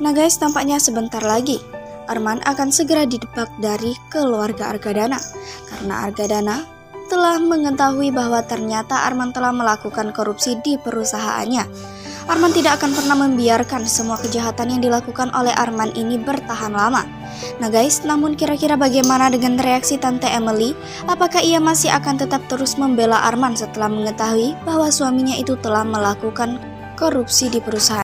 Nah guys, tampaknya sebentar lagi Arman akan segera didebak dari keluarga Argadana, karena Argadana telah mengetahui bahwa ternyata Arman telah melakukan korupsi di perusahaannya. Arman tidak akan pernah membiarkan semua kejahatan yang dilakukan oleh Arman ini bertahan lama. Nah guys, namun kira-kira bagaimana dengan reaksi Tante Emily? Apakah ia masih akan tetap terus membela Arman setelah mengetahui bahwa suaminya itu telah melakukan korupsi di perusahaan?